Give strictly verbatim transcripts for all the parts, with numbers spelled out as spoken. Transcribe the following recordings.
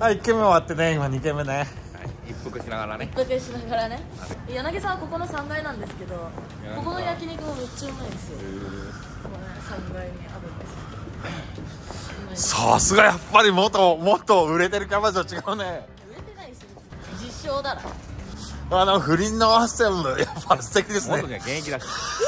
はい、いっけんめ終わってね、今にけんめね。 一服しながらね。 一服しながらね。柳さんはここのさんがいなんですけど、ここの焼肉もめっちゃうまいんですよ。このさんがいにあるんですよ。 さすがやっぱり元元売れてるキャバ嬢違うね。 売れてないし、実証だろ。 あの不倫のワッセルやっぱ素敵ですね。 元には現役だし。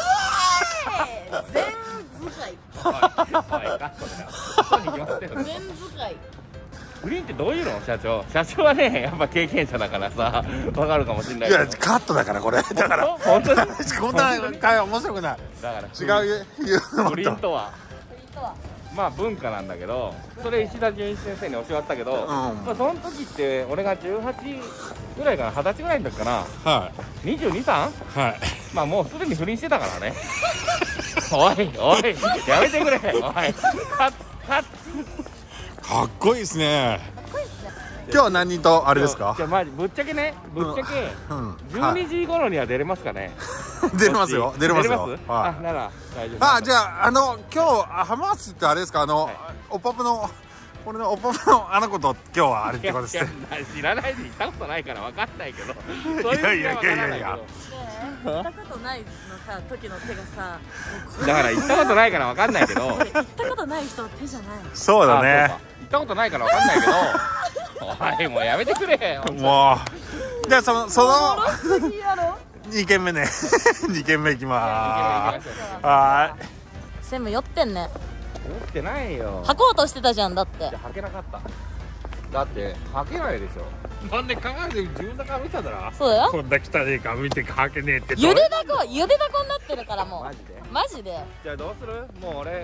全使い。 はい、カットだよ。ここに決まってる。 全使い。 不倫ってどういうの社長？社長はね、やっぱ経験者だからさ、わかるかもしれないけど。 いやカットだからこれ。だから本当にこんな会話面白くない。 だから違う言うの不倫とは。 不倫とは。 まあ文化なんだけど、それ石田純一先生に教わったけど、うん、まあその時って俺がじゅうはちぐらいかな、はたちぐらいの時かな。 はい。 にじゅうに、さん？はい。まあもうすでに不倫してたからね。おいおいやめてくれ。おいカットカット。 かっこいいですね。今日は何人とあれですか？ じゃあまあぶっちゃけね、ぶっちゃけじゅうにじ頃には出れますかね。 出れますよ。出れますよ。 あ、なら大丈夫。 あ、じゃああの今日浜松ってあれですか、あのおパプの俺のおパプのあの子と今日はあれってことですね。 知らないで行ったことないから分かんないけど。 いやいやいやいやいや。 行ったことないのさ時の手がさ。 だから行ったことないから分かんないけど。 行ったことない人の手じゃない。 そうだね。 行ったことないから分かんないけど。おいもうやめてくれ。 もう。じゃあそのそのにけんめね。にけんめいきまーす。はーい。 専務酔ってんね。 酔ってないよ。 履こうとしてたじゃんだって。 履けなかった。だって履けないでしょ。なんで考えて自分の顔見ただろ。 そうだよ。 こんな汚い顔見て履けねえって。 ゆでだこゆでだこになってるからもう。 マジで。 マジで。 じゃあどうする？もう俺。はい。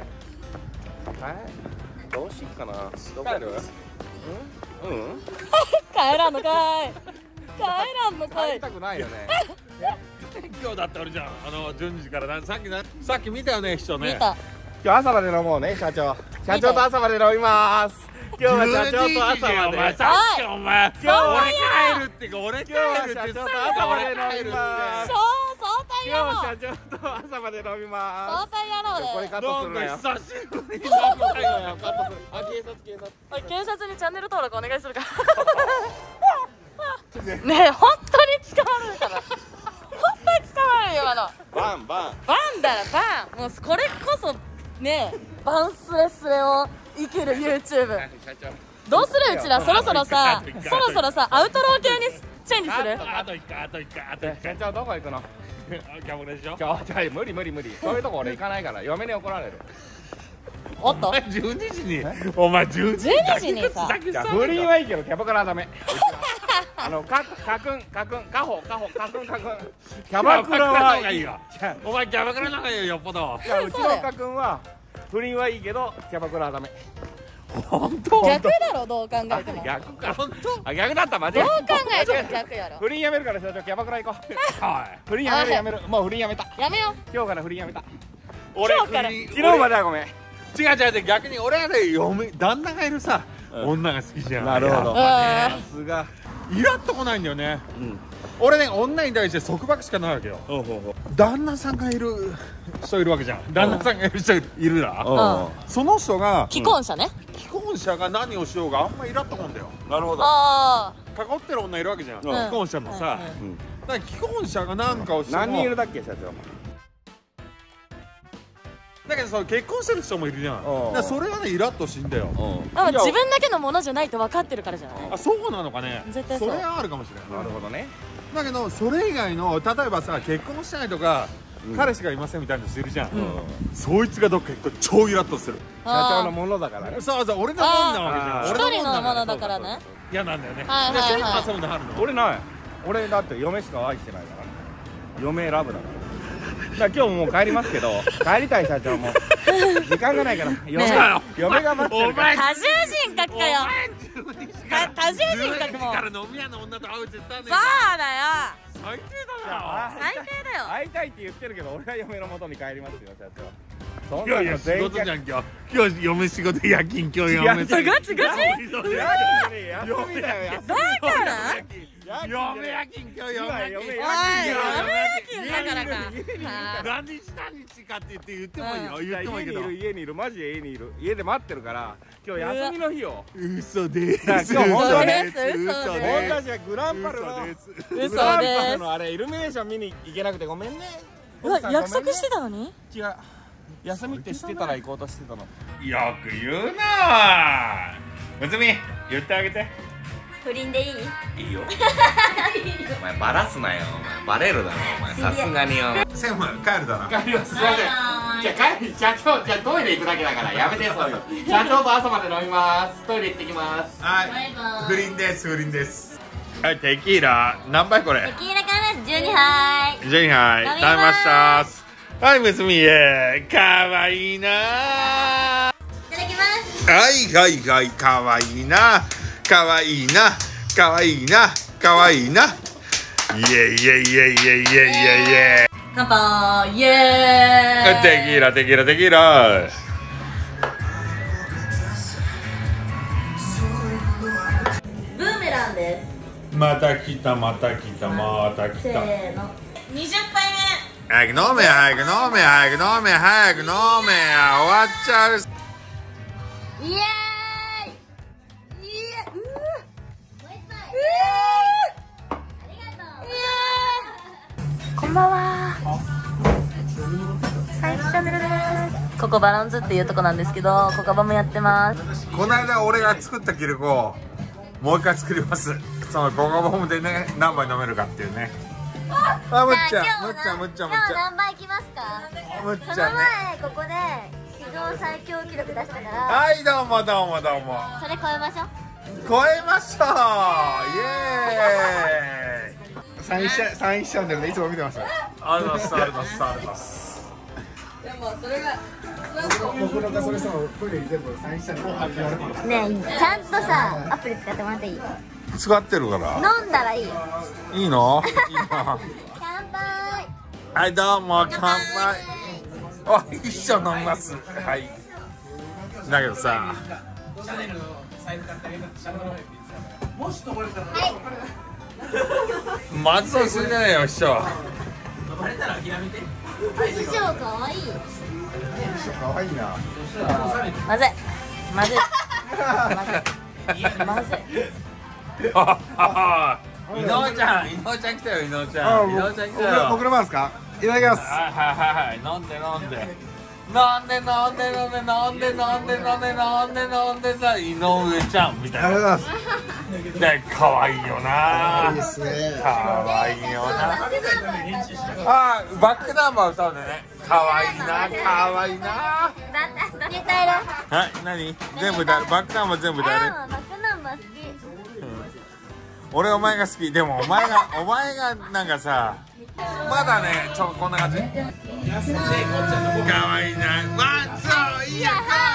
どうしよっかな。帰る？うん？うん？ 帰らんのかい。帰らんのかい。 帰りたくないよね。 今日だって俺じゃん、あのじゅうにじからな、さっきなさっき見たよね人ね。 見た。 今日朝まで飲もうね社長。社長と朝まで飲みます。今日は社長と朝まで。 さっきお前今日俺帰るってか俺帰るってさ朝まで飲みます。 そう相対やろう。 今日は社長と朝まで飲みます。 相対やろうで。 これカットするなよ。 久しぶりにカットするなよ。カットする。あ、警察警察。 おい警察にチャンネル登録お願いするから。ねえ本当に捕まるから。本当に捕まるよ今の。 バンバン。 バンだらバン。もうこれこそねバンスレスレを生きる YouTube。どうするうちらそろそろさそろそろさアウトロー系にチェンジする？ あといっかいあといっかいあといっかい。 社長どこ行くの？ キャバクラでしょ。 じゃあ無理無理無理。そういうとこ俺行かないから嫁に怒られる。 おっとじゅうにじにお前じゅうにじゅうにじにさ不倫はいいけどキャバクラはダメ。あのかかくんかくんかほかほかくんかくんキャバクラはいいよ。 お前キャバクラの方がいいよよっぽど。 うちのかくんは不倫はいいけどキャバクラはダメ。 本当？ 逆だろどう考えても。 逆か。 本当？ あ逆だった間違えどう考えても逆やろ。 不倫やめるから社長キャバクラ行こう。 はい。 不倫やめるやめる。もう不倫やめた。 やめよう。 今日から不倫やめた。 俺今日から昨昨日まではごめん。 違う違う違う、逆に俺はね嫁旦那がいるさ女が好きじゃん。 なるほど。 さすがイラっとこないんだよね。 うん。 俺ね女に対して束縛しかないわけよ。 ほうほうほう。 旦那さんがいる人いるわけじゃん。旦那さんがいる人いるな。 うんその人が既婚者ね。 既婚者が何をしようがあんまイラっとこんだよ。 なるほど。 あ囲ってる女いるわけじゃん。既ん婚者もさ。 うん。 だから既婚者が何かをしても何人いるだっけ社長。 だけどその結婚してる人もいるじゃん。だうんからそれはねイラっとしんだよ。 あ。でも自分だけのものじゃないと分かってるからじゃない。 あ、そうなのかね。 絶対そうそれはあるかもしれない。 なるほどね。 だけどそれ以外の例えばさ結婚したいとか、うん、彼氏がいませんみたいな人いるじゃん、うん、そいつがどっか行くと超イラッとする。 社長のものだからね。 そうそう俺のもんなわけじゃん。 一人のものだからね。 嫌なんだよね。 はいはいはい。 そういうのあるの？ 俺ない。俺だって嫁しか愛してないから。嫁ラブだから。だから今日もう帰りますけど帰りたい社長も時間がないから嫁嫁が待ってるから。 多重人格かよ。多重人格も。 から飲み屋の女と会うって言ったんだよ。 そうだよ。 最低だな。 最低だよ。 会いたいって言ってるけど俺は嫁の元に帰りますよ社長。 いやいや仕事じゃん今日。今日嫁仕事夜勤今日嫁。 ガチガチ？ 休みだよ。 だから？ 嫁夜勤今日嫁夜勤おい嫁夜勤だからか。 何日何日かって言って言ってもいいよ、言ってもいいけど。 家にいる家にいるマジで家にいる家で待ってるから今日休みの日よ。 嘘です。 今日本当です嘘です僕たちはグランパルの嘘グランパルのあれイルミネーション見に行けなくてごめんね。 うわ約束してたのに。 違う休みって知ってたら行こうとしてたの。 よく言うな。むつみ言ってあげて。 不倫でいい？ いいよ。お前バラすなよ。お前バレるだろお前さすがによ。 専務帰るだな。 帰りますすいません。じゃあ帰り社長じゃあトイレ行くだけだからやめてそういうの。社長と朝まで飲みます。トイレ行ってきます。 はい不倫です不倫です。はいテキーラ何杯これ。 テキーラからじゅうにはいじゅうにはい食べましたはいむつみえかわいいな。 いただきます。 はいはいはいかわいいなかわいいなかわいいなかわいいな。イエイエイエイエイエイエイエイ。 乾杯イエーイ。 テキーラテキーラテキーラ。 ブーメランです。 また来たまた来たまた来せた。 ーのにじゅっぱいめ。 早く飲め早く飲め早く飲め早く飲め終わっちゃう。 イエーイ。イエーイ。うーもう一杯。ありがとう。 こんばんは。サイチャンネルです。ここバロンズっていうとこなんですけど、コカバもやってます。 この間俺が作った記録をもう一回作ります。そのゴゴボムでね何杯飲めるかっていうね。あむっちゃんむっちゃんむっちゃんむっ今日ちゃ何杯来ますか？ んむっそちゃんね。 の前ここで史上最強記録出したからはいどうもどうもどうもそれ超えましょう。 超えましたイエーイ。 サインしちゃサインしちゃうんだよねいつも見てます。 ありがとうございますありがとうございます。 僕のガソリンさんをトイレに全部サインしたの。 ねえちゃんとさアプリ使ってもらっていい？ 使ってるから飲んだらいいよ。 いいのいいの。 乾杯。 はいどうも乾杯。あ一緒飲みますはいだけどさまずそうするじゃないよ師匠。 師匠かわいい。 可愛いな。 まずいまずいまずいまずい。 ああ伊能ちゃん伊能ちゃん来たよ伊能ちゃん伊能ちゃん来たよ。 僕の番ですか。いただきます。 はいはいはいはい飲んで飲んで飲んで飲んで飲んで飲んで飲んで飲んで飲んで飲んでさ井上ちゃんみたいな。 ありがとうございます。 で可愛いよな。 いいですね。 可愛いよな。あーバックナンバー歌うんでね。可愛いな可愛いな。 だって絶対だ。 はい何全部だバックナンバー全部誰。 あーバックナンバー好き。 俺お前が好き。でもお前がお前がなんかさまだねちょこんな感じ。可愛いな。ワンツーいや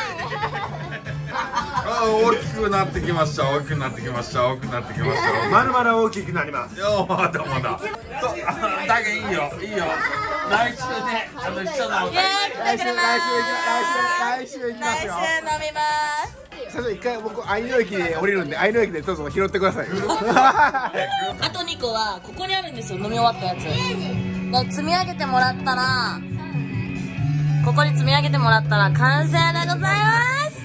あ大きくなってきました大きくなってきました大きくなってきましたまるまる大きくなります。 よまだまだだけいいよいいよ来週ねあの一緒のイエーイ来てくれます。 来週行きますよ。 来週飲みます。 最初一回僕愛野駅で降りるんで愛野駅でどうぞ拾ってください。 あとにこはここにあるんですよ。飲み終わったやつで積み上げてもらったらここに積み上げてもらったら完成でございます。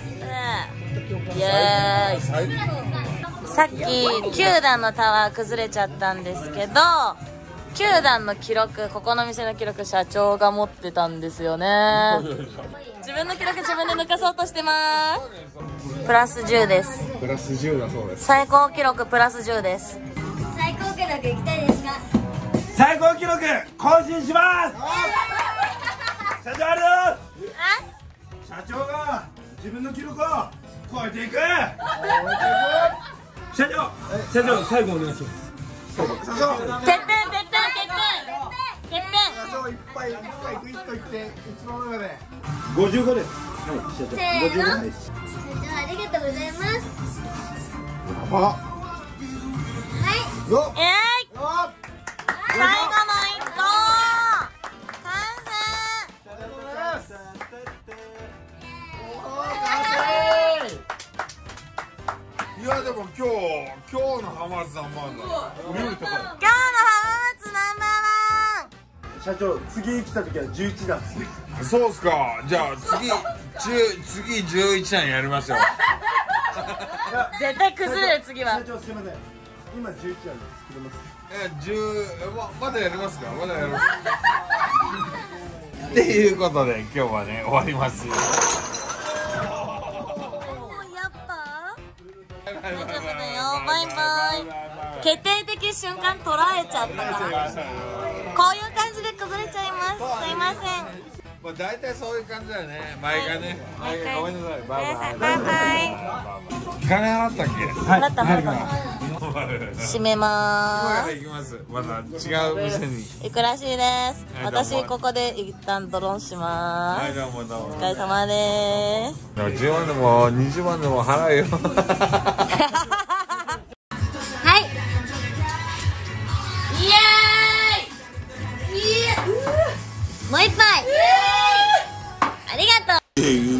イエーイ。さっききゅう段のタワー崩れちゃったんですけどきゅう段の記録ここの店の記録社長が持ってたんですよね。自分の記録自分で抜かそうとしてますプラスじゅうです。 プラスじゅうだそうです。 最高記録プラスじゅうです。 最高記録行きたいですか？ 最高記録更新します。社長ありがとうございます。社長が自分の記録を超えていく。社長社長最後お願いします。社長てっぺんてっぺんてっぺんてっぺん社長いっぱいいっぱいグイッといって一番上までごじゅうごです。はい社長せーのごじゅうごです。 社長ありがとうございます。 あはいよえーい最後の一個完成。 よやでも今日今日の浜松ナンバーワンだ。 今日の浜松ナンバーワン。 社長、次来た時はじゅういちだんですね。 そうっすか。じゃあ次次じゅういちだんやりますよ。 絶対崩れる次は。 社長すいません。今じゅういちだんですけどます。 え十ままだやりますか。まだやります。っていうことで今日はね終わります。 やっぱということでよ、バイバイ。決定的瞬間捉えちゃったから、こういう感じで崩れちゃいます。すいません。 まあ大体そういう感じだよね。毎回ね。毎回ごめんなさい。バイバイ。 バイバイ。 金払ったっけ？ 払った払った。閉めまーす。 今から行きます。また違う店に。 行くらしいです。私ここで一旦ドロンしまはい、 ーす。 どうもどうも。 お疲れ様でーす。 でもじゅうまんでもにじゅうまんでも払うよ。 はい。イエーイ。イエーイ。もう一杯。ありがとう。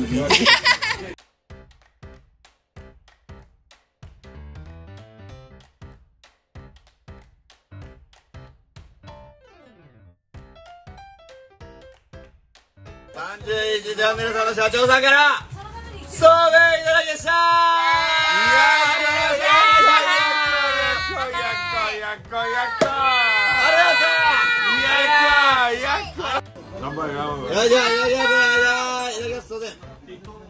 さんじゅういちチャンネルさんの社長さんからそうめんいただきました頑張れ頑張れ。 いやいやいやいやいやいやいただきます。すいません。